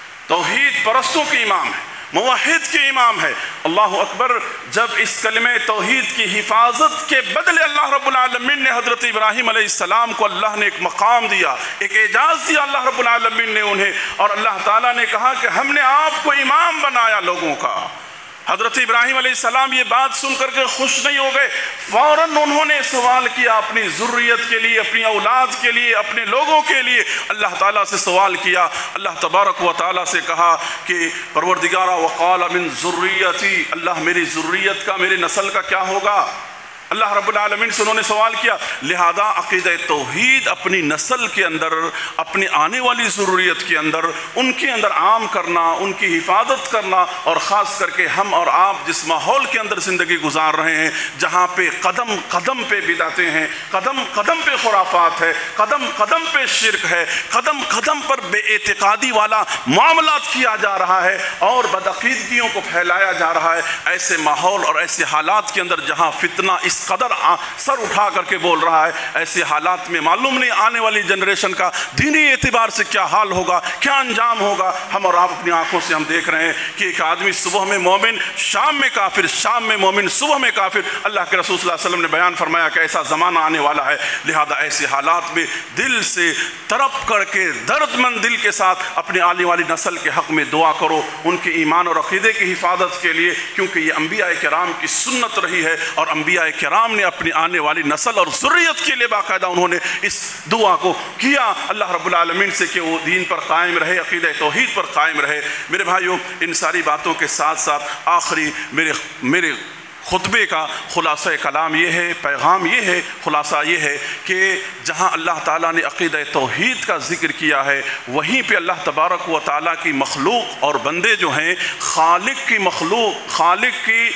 A: توحید پرستوں کے امام ہیں، موحد کے امام ہے، اللہ اکبر، جب اس کلمہ توحید کی حفاظت کے بدلے اللہ رب العالمین نے حضرت ابراہیم علیہ السلام کو اللہ نے ایک مقام دیا، ایک اعزاز دیا اللہ رب العالمین نے انہیں، اور اللہ تعالیٰ نے کہا کہ ہم نے آپ کو امام بنایا لوگوں کا۔ حضرت ابراہیم علیہ السلام یہ بات سن کر کے خوش نہیں ہو گئے، فوراً انہوں نے سوال کیا اپنی ذریت کے لیے، اپنی اولاد کے لیے، اپنے لوگوں کے لیے اللہ تعالیٰ سے سوال کیا۔ اللہ تبارک و تعالیٰ سے کہا کہ پروردگارا وقال من ذریتی، اللہ میری ذریت کا، میری نسل کا کیا ہوگا؟ اللہ رب العالمین سے انہوں نے سوال کیا۔ لہذا عقیدہ توحید اپنی نسل کے اندر، اپنی آنے والی ضروریت کے اندر، ان کے اندر عام کرنا، ان کی حفاظت کرنا، اور خاص کر کے ہم اور آپ جس ماحول کے اندر زندگی گزار رہے ہیں، جہاں پہ قدم قدم پہ بدعتیں ہیں، قدم قدم پہ خرافات ہے، قدم قدم پہ شرک ہے، قدم قدم پر بے اعتقادی والا معاملات کیا جا رہا ہے اور بدعقیدگیوں کو پھیلایا جا رہا ہے، ایسے ماحول اور ایسے حالات کے اندر جہاں فتنہ اس قدر سر اٹھا کر کے بول رہا ہے، ایسے حالات میں معلوم نہیں آنے والی جنریشن کا دینی اعتبار سے کیا حال ہوگا، کیا انجام ہوگا۔ ہم اور آپ اپنی آنکھوں سے ہم دیکھ رہے ہیں کہ ایک آدمی صبح میں مومن، شام میں کافر، شام میں مومن، صبح میں کافر۔ اللہ کے رسول صلی اللہ علیہ وسلم نے بیان فرمایا کہ ایسا زمانہ آنے والا ہے، لہذا ایسے حالات میں دل سے تڑپ کر کے، درد مند دل کے ساتھ اپنے آنے والی نسل کے حق میں دعا کرو، ان کے ایمان اور عقیدے کی حفاظت کے لیے، کیونکہ یہ انبیاء کرام کی سنت رہی ہے، اور انبیاء کرام نے اپنی آنے والی نسل اور ذریت کے لیے باقاعدہ انہوں نے اس دعا کو کیا اللہ رب العالمین سے کہ وہ دین پر قائم رہے، عقیدہ توحید پر قائم رہے۔ میرے بھائیوں، ان ساری باتوں کے ساتھ ساتھ آخری میرے میرے خطبے کا خلاصہ کلام یہ ہے، پیغام یہ ہے، خلاصہ یہ ہے کہ جہاں اللہ تعالیٰ نے عقیدہ توحید کا ذکر کیا ہے، وہیں پہ اللہ تبارک و تعالیٰ کی مخلوق اور بندے جو ہیں، خالق کی مخلوق، خالق کی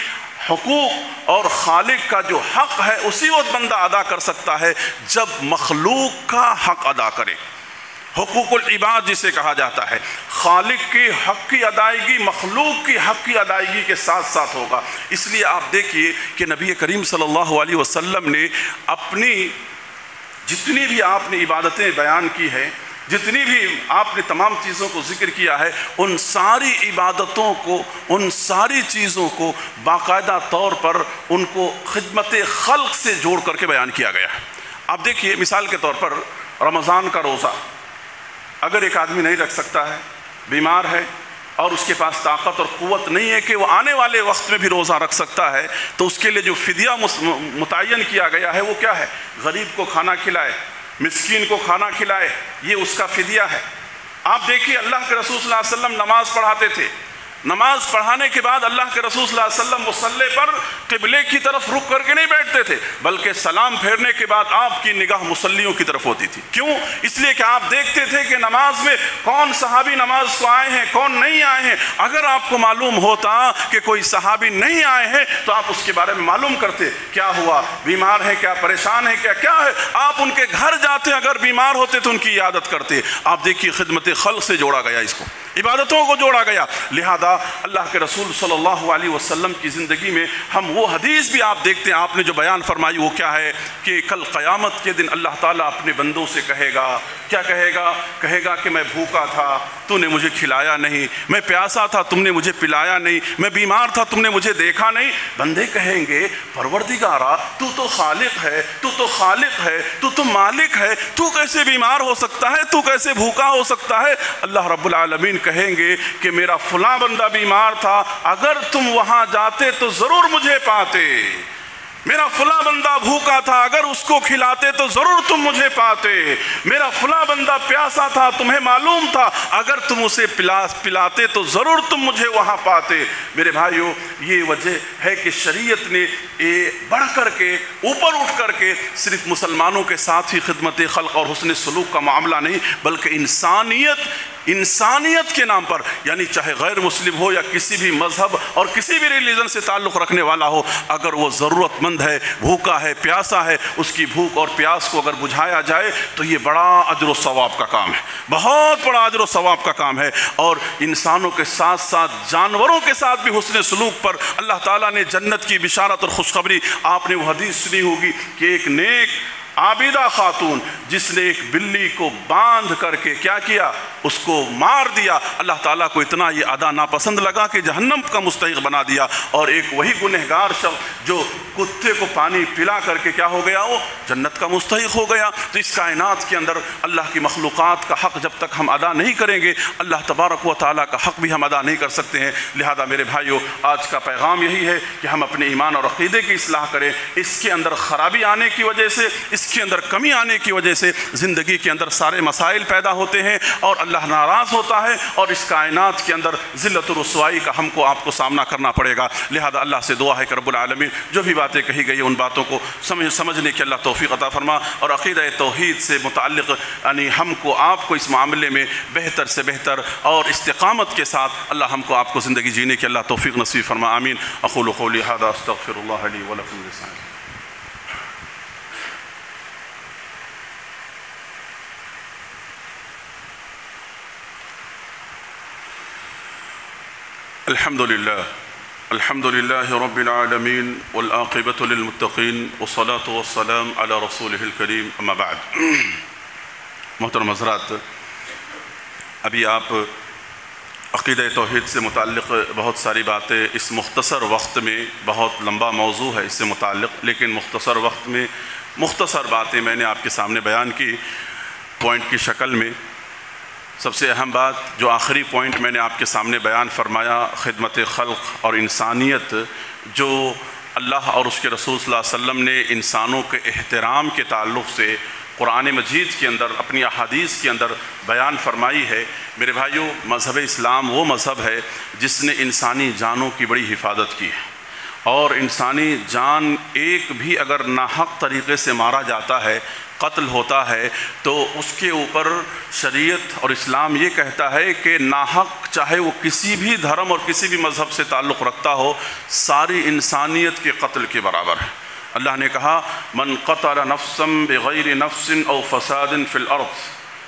A: حقوق اور خالق کا جو حق ہے اسی وقت بندہ ادا کر سکتا ہے جب مخلوق کا حق ادا کرے۔ حقوق العباد جسے کہا جاتا ہے، خالق کی حق کی ادائیگی مخلوق کی حق کی ادائیگی کے ساتھ ساتھ ہوگا۔ اس لیے آپ دیکھیے کہ نبی کریم صلی اللہ علیہ وسلم نے اپنی جتنی بھی آپ نے عبادتیں بیان کی ہیں، جتنی بھی آپ نے تمام چیزوں کو ذکر کیا ہے، ان ساری عبادتوں کو، ان ساری چیزوں کو باقاعدہ طور پر ان کو خدمت خلق سے جوڑ کر کے بیان کیا گیا ہے۔ آپ دیکھیے مثال کے طور پر رمضان کا روزہ اگر ایک آدمی نہیں رکھ سکتا ہے، بیمار ہے اور اس کے پاس طاقت اور قوت نہیں ہے کہ وہ آنے والے وقت میں بھی روزہ رکھ سکتا ہے، تو اس کے لیے جو فدیہ متعین کیا گیا ہے وہ کیا ہے؟ غریب کو کھانا کھلائے، مسکین کو کھانا کھلائے، یہ اس کا فدیہ ہے۔ آپ دیکھیے اللہ کے رسول صلی اللہ علیہ وسلم نماز پڑھاتے تھے، نماز پڑھانے کے بعد اللہ کے رسول صلی اللہ علیہ وسلم مصلی پر قبلے کی طرف رک کر کے نہیں بیٹھتے تھے، بلکہ سلام پھیرنے کے بعد آپ کی نگاہ مصلیوں کی طرف ہوتی تھی۔ کیوں؟ اس لیے کہ آپ دیکھتے تھے کہ نماز میں کون صحابی نماز کو آئے ہیں، کون نہیں آئے ہیں۔ اگر آپ کو معلوم ہوتا کہ کوئی صحابی نہیں آئے ہیں تو آپ اس کے بارے میں معلوم کرتے، کیا ہوا، بیمار ہے کیا، پریشان ہے کیا، کیا ہے، آپ ان کے گھر جاتے، اگر بیمار ہوتے تو ان کی عیادت کرتے۔ آپ دیکھیے خدمت خلق سے جوڑا گیا، اس کو عبادتوں کو جوڑا گیا۔ لہذا تھا۔ اللہ کے رسول صلی اللہ علیہ وسلم کی زندگی میں ہم وہ حدیث بھی آپ دیکھتے ہیں، آپ نے جو بیان فرمائی وہ کیا ہے کہ کل قیامت کے دن اللہ تعالیٰ اپنے بندوں سے کہے گا، کیا کہے گا؟ کہے گا کہ میں بھوکا تھا تو نے مجھے کھلایا نہیں، میں پیاسا تھا تم نے مجھے پلایا نہیں، میں بیمار تھا تم نے مجھے دیکھا نہیں۔ بندے کہیں گے پروردگارا تو تو خالق ہے، تو تو خالق ہے، تو تو مالک ہے، تو کیسے بیمار ہو سکتا ہے، تو کیسے بھوکا ہو سکتا ہے؟ اللہ رب العالمین کہیں گے کہ میرا فلاں بندہ بیمار تھا، اگر تم وہاں جاتے تو ضرور مجھے پاتے۔ میرا فلاں بندہ بھوکا تھا، اگر اس کو کھلاتے تو ضرور تم مجھے پاتے۔ میرا فلاں بندہ پیاسا تھا، تمہیں معلوم تھا، اگر تم اسے پلاتے تو ضرور تم مجھے وہاں پاتے۔ میرے بھائیوں، یہ وجہ ہے کہ شریعت نے بڑھ کر کے، اوپر اٹھ کر کے صرف مسلمانوں کے ساتھ ہی خدمت خلق اور حسن سلوک کا معاملہ نہیں، بلکہ انسانیت انسانیت کے نام پر، یعنی چاہے غیر مسلم ہو یا کسی بھی مذہب اور کسی بھی ریلیجن سے تعلق رکھنے والا ہو، اگر وہ ضرورت مند ہے، بھوکا ہے، پیاسا ہے، اس کی بھوک اور پیاس کو اگر بجھایا جائے تو یہ بڑا اجر و ثواب کا کام ہے، بہت بڑا اجر و ثواب کا کام ہے۔ اور انسانوں کے ساتھ ساتھ جانوروں کے ساتھ بھی حسن سلوک پر اللہ تعالیٰ نے جنت کی بشارت اور خوشخبری، آپ نے وہ حدیث سنی ہوگی کہ ایک نیک عابدہ خاتون جس نے ایک بلی کو باندھ کر کے کیا کیا، اس کو مار دیا، اللہ تعالیٰ کو اتنا یہ ادا ناپسند لگا کہ جہنم کا مستحق بنا دیا۔ اور ایک وہی گنہگار شخص جو کتے کو پانی پلا کر کے کیا ہو گیا، وہ جنت کا مستحق ہو گیا۔ تو اس کائنات کے اندر اللہ کی مخلوقات کا حق جب تک ہم ادا نہیں کریں گے، اللہ تبارک و تعالیٰ کا حق بھی ہم ادا نہیں کر سکتے ہیں۔ لہذا میرے بھائیوں، آج کا پیغام یہی ہے کہ ہم اپنے ایمان اور عقیدے کی اصلاح کریں۔ اس کے اندر خرابی آنے کی وجہ سے، اس کے اندر کمی آنے کی وجہ سے زندگی کے اندر سارے مسائل پیدا ہوتے ہیں اور اللہ ناراض ہوتا ہے، اور اس کائنات کے اندر ذلت و رسوائی کا ہم کو آپ کو سامنا کرنا پڑے گا۔ لہذا اللہ سے دعا ہے کہ رب العالمین جو بھی باتیں کہی گئی ان باتوں کو سمجھ سمجھنے کی اللہ توفیق عطا فرما، اور عقیدہ توحید سے متعلق یعنی ہم کو آپ کو اس معاملے میں بہتر سے بہتر اور استقامت کے ساتھ اللہ ہم کو آپ کو زندگی جینے کی اللہ توفیق نصیب فرما۔ آمین۔ اقول قولی ھذا استغفر اللہ لی ولکم لسائر الحمد لله الحمد لله رب العالمين والعاقبة للمتقين والصلاة والسلام على رسوله الكريم اما بعد۔ محترم حضرات، ابھی آپ عقیدہ توحید سے متعلق بہت ساری باتیں اس مختصر وقت میں، بہت لمبا موضوع ہے اس سے متعلق، لیکن مختصر وقت میں مختصر باتیں میں نے آپ کے سامنے بیان کی پوائنٹ کی شکل میں۔ سب سے اہم بات جو آخری پوائنٹ میں نے آپ کے سامنے بیان فرمایا، خدمت خلق اور انسانیت، جو اللہ اور اس کے رسول صلی اللہ علیہ وسلم نے انسانوں کے احترام کے تعلق سے قرآن مجید کے اندر، اپنی احادیث کے اندر بیان فرمائی ہے۔ میرے بھائیوں، مذہب اسلام وہ مذہب ہے جس نے انسانی جانوں کی بڑی حفاظت کی ہے، اور انسانی جان ایک بھی اگر ناحق طریقے سے مارا جاتا ہے، قتل ہوتا ہے، تو اس کے اوپر شریعت اور اسلام یہ کہتا ہے کہ ناحق، چاہے وہ کسی بھی دھرم اور کسی بھی مذہب سے تعلق رکھتا ہو، ساری انسانیت کے قتل کے برابر ہے۔ اللہ نے کہا من قتل نفسا بغیر نفس او فساد فی الارض،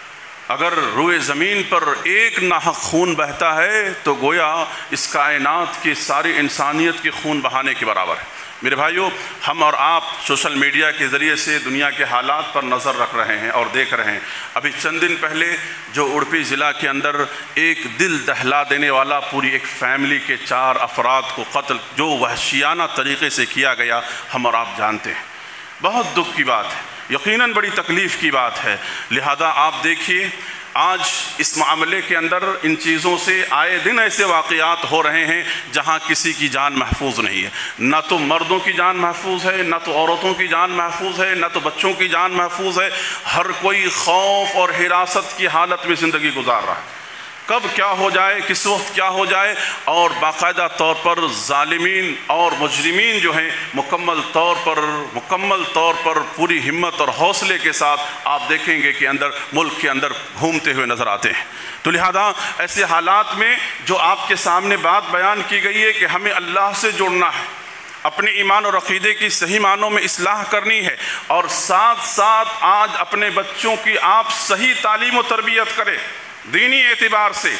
A: اگر روئے زمین پر ایک ناحق خون بہتا ہے تو گویا اس کائنات کی ساری انسانیت کے خون بہانے کے برابر ہے۔ میرے بھائیوں، ہم اور آپ سوشل میڈیا کے ذریعے سے دنیا کے حالات پر نظر رکھ رہے ہیں اور دیکھ رہے ہیں۔ ابھی چند دن پہلے جو اڑپی ضلع کے اندر ایک دل دہلا دینے والا پوری ایک فیملی کے چار افراد کو قتل جو وحشیانہ طریقے سے کیا گیا، ہم اور آپ جانتے ہیں، بہت دکھ کی بات ہے، یقیناً بڑی تکلیف کی بات ہے۔ لہذا آپ دیکھیے آج اس معاملے کے اندر ان چیزوں سے آئے دن ایسے واقعات ہو رہے ہیں جہاں کسی کی جان محفوظ نہیں ہے، نہ تو مردوں کی جان محفوظ ہے، نہ تو عورتوں کی جان محفوظ ہے، نہ تو بچوں کی جان محفوظ ہے۔ ہر کوئی خوف اور حراست کی حالت میں زندگی گزار رہا ہے، کب کیا ہو جائے، کس وقت کیا ہو جائے، اور باقاعدہ طور پر ظالمین اور مجرمین جو ہیں مکمل طور پر مکمل طور پر پوری ہمت اور حوصلے کے ساتھ آپ دیکھیں گے کہ اندر ملک کے اندر گھومتے ہوئے نظر آتے ہیں۔ تو لہذا ایسے حالات میں جو آپ کے سامنے بات بیان کی گئی ہے کہ ہمیں اللہ سے جڑنا ہے، اپنے ایمان اور عقیدے کی صحیح معنوں میں اصلاح کرنی ہے، اور ساتھ ساتھ آج اپنے بچوں کی آپ صحیح تعلیم و تربیت کریں، دینی اعتبار سے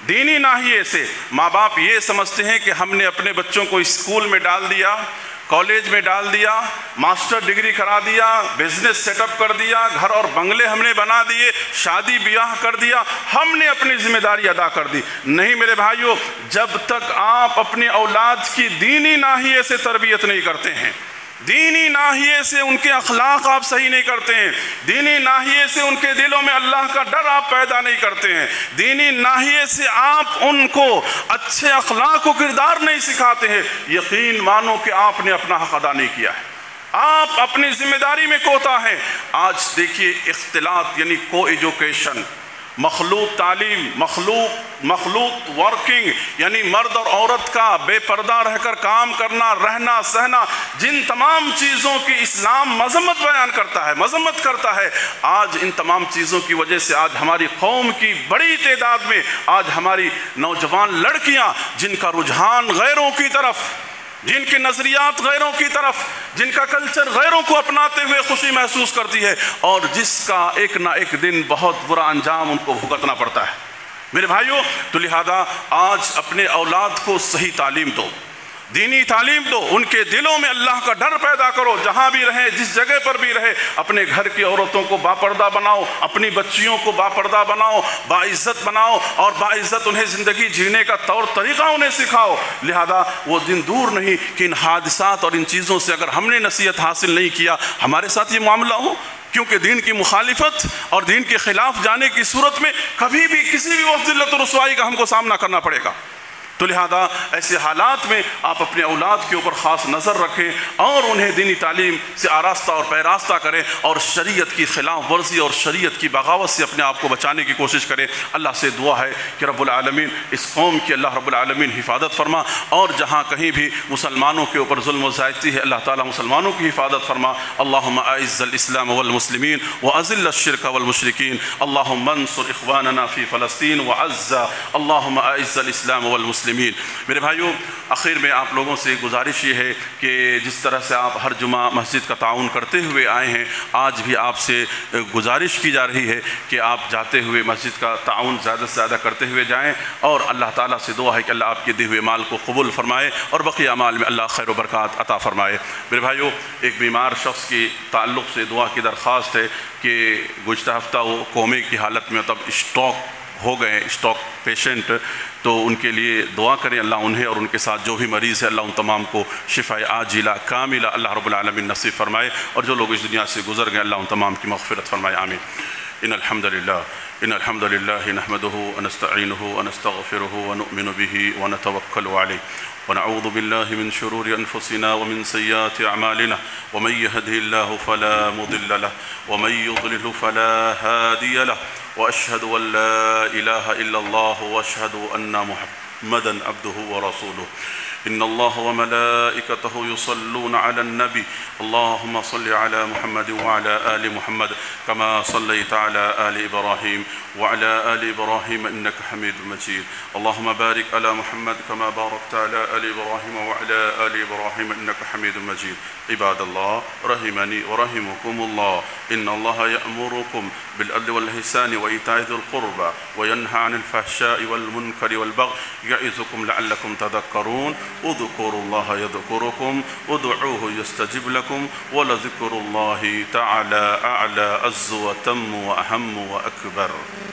A: دینی ناحیے سے ماں باپ یہ سمجھتے ہیں کہ ہم نے اپنے بچوں کو اسکول میں ڈال دیا، کالج میں ڈال دیا، ماسٹر ڈگری کرا دیا، بزنس سیٹ اپ کر دیا، گھر اور بنگلے ہم نے بنا دیے، شادی بیاہ کر دیا، ہم نے اپنی ذمہ داری ادا کر دی۔ نہیں میرے بھائیو، جب تک آپ اپنی اولاد کی دینی ناحیے سے تربیت نہیں کرتے ہیں، دینی ناحیے سے ان کے اخلاق آپ صحیح نہیں کرتے ہیں، دینی ناحیے سے ان کے دلوں میں اللہ کا ڈر آپ پیدا نہیں کرتے ہیں، دینی ناحیے سے آپ ان کو اچھے اخلاق و کردار نہیں سکھاتے ہیں، یقین مانو کہ آپ نے اپنا حق ادا نہیں کیا ہے، آپ اپنی ذمہ داری میں کوتا ہیں۔ آج دیکھیے اختلاط یعنی کو ایجوکیشن، مخلوط تعلیم، مخلوط مخلوط ورکنگ یعنی مرد اور عورت کا بے پردہ رہ کر کام کرنا، رہنا سہنا، جن تمام چیزوں کی اسلام مذمت بیان کرتا ہے، مذمت کرتا ہے، آج ان تمام چیزوں کی وجہ سے آج ہماری قوم کی بڑی تعداد میں آج ہماری نوجوان لڑکیاں جن کا رجحان غیروں کی طرف، جن کے نظریات غیروں کی طرف، جن کا کلچر غیروں کو اپناتے ہوئے خوشی محسوس کرتی ہے، اور جس کا ایک نہ ایک دن بہت برا انجام ان کو بھگتنا پڑتا ہے۔ میرے بھائیوں، تو لہذا آج اپنے اولاد کو صحیح تعلیم دو، دینی تعلیم دو، ان کے دلوں میں اللہ کا ڈر پیدا کرو، جہاں بھی رہیں، جس جگہ پر بھی رہے، اپنے گھر کی عورتوں کو باپردہ بناؤ، اپنی بچیوں کو باپردہ بناؤ، باعزت بناؤ، اور باعزت انہیں زندگی جینے کا طور طریقہ انہیں سکھاؤ۔ لہذا وہ دن دور نہیں کہ ان حادثات اور ان چیزوں سے اگر ہم نے نصیحت حاصل نہیں کیا، ہمارے ساتھ یہ معاملہ ہو، کیونکہ دین کی مخالفت اور دین کے خلاف جانے کی صورت میں کبھی بھی کسی بھی وقت ذلت و رسوائی کا ہم کو سامنا کرنا پڑے گا۔ تو لہذا ایسے حالات میں آپ اپنے اولاد کے اوپر خاص نظر رکھیں اور انہیں دینی تعلیم سے آراستہ اور پیراستہ کریں، اور شریعت کی خلاف ورزی اور شریعت کی بغاوت سے اپنے آپ کو بچانے کی کوشش کریں۔ اللہ سے دعا ہے کہ رب العالمین اس قوم کی اللہ رب العالمین حفاظت فرما، اور جہاں کہیں بھی مسلمانوں کے اوپر ظلم و زیادتی ہے اللہ تعالیٰ مسلمانوں کی حفاظت فرما۔ اللہم اعز الاسلام والمسلمین واذل الشرک والمشرکین، اللہم انصر اخواننا فی فلسطین وعز، اللہم اعز الاسلام والمسلمین۔ میرے بھائیوں، آخر میں آپ لوگوں سے گزارش یہ ہے کہ جس طرح سے آپ ہر جمعہ مسجد کا تعاون کرتے ہوئے آئے ہیں، آج بھی آپ سے گزارش کی جا رہی ہے کہ آپ جاتے ہوئے مسجد کا تعاون زیادہ سے زیادہ کرتے ہوئے جائیں، اور اللہ تعالیٰ سے دعا ہے کہ اللہ آپ کے دیے ہوئے مال کو قبول فرمائے اور بقیہ اعمال میں اللہ خیر و برکات عطا فرمائے۔ میرے بھائیوں، ایک بیمار شخص کی تعلق سے دعا کی درخواست ہے کہ گزشتہ ہفتہ وہ کومے کی حالت میں تب اسٹاک ہو گئے، اسٹاک پیشنٹ، تو ان کے لیے دعا کریں، اللہ انہیں اور ان کے ساتھ جو بھی مریض ہے اللہ ان تمام کو شفاء عاجلہ کاملہ اللہ رب العالمین نصیب فرمائے، اور جو لوگ اس دنیا سے گزر گئے اللہ ان تمام کی مغفرت فرمائے، آمین۔ ان الحمد للہ ان الحمد للہ نحمده ونستعینه ونستغفره ونؤمن به ونتوکل علیہ ونعوذ بالله من شرور أنفسنا ومن سيئات أعمالنا ومن يهده الله فلا مضل له ومن يضلل فلا هادي له وأشهد أن لا إله إلا الله وأشهد أن محمدا عبده ورسوله إن الله وملائكته يصلون على النبي اللهم صل على محمد وعلى آل محمد كما صليت على آل إبراهيم وعلى آل إبراهيم إنك حميد مجيد اللهم بارك على محمد كما باركت على آل إبراهيم وعلى آل إبراهيم إنك حميد مجيد عباد الله رحمني ورحمكم الله إن الله يأمركم بالعدل والإحسان وإيتاء ذي القربى وينهى عن الفحشاء والمنكر والبغي يعظكم لعلكم تذكرون اذكروا الله يذكركم ادعوه يستجب لكم ولذكر الله تعالى أعلى عز وتم وأهم وأكبر